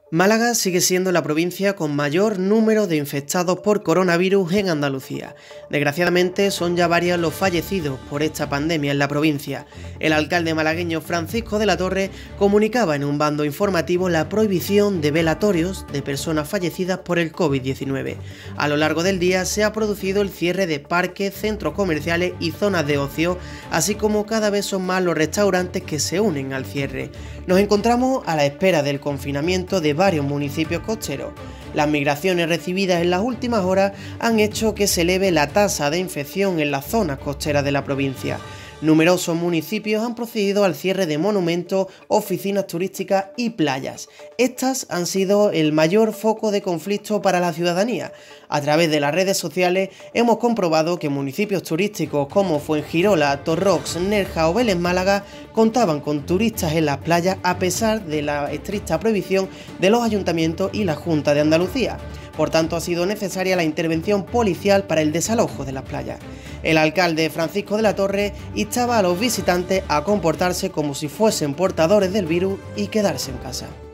Málaga sigue siendo la provincia con mayor número de infectados por coronavirus en Andalucía. Desgraciadamente son ya varios los fallecidos por esta pandemia en la provincia. El alcalde malagueño Francisco de la Torre comunicaba en un bando informativo la prohibición de velatorios de personas fallecidas por el COVID-19. A lo largo del día se ha producido el cierre de parques, centros comerciales y zonas de ocio, así como cada vez son más los restaurantes que se unen al cierre. Nos encontramos a la espera del confinamiento de varios municipios costeros. Las migraciones recibidas en las últimas horas han hecho que se eleve la tasa de infección en las zonas costeras de la provincia. Numerosos municipios han procedido al cierre de monumentos, oficinas turísticas y playas. Estas han sido el mayor foco de conflicto para la ciudadanía. A través de las redes sociales hemos comprobado que municipios turísticos como Fuengirola, Torrox, Nerja o Vélez Málaga contaban con turistas en las playas a pesar de la estricta prohibición de los ayuntamientos y la Junta de Andalucía. Por tanto, ha sido necesaria la intervención policial para el desalojo de las playas. El alcalde Francisco de la Torre instaba a los visitantes a comportarse como si fuesen portadores del virus y quedarse en casa.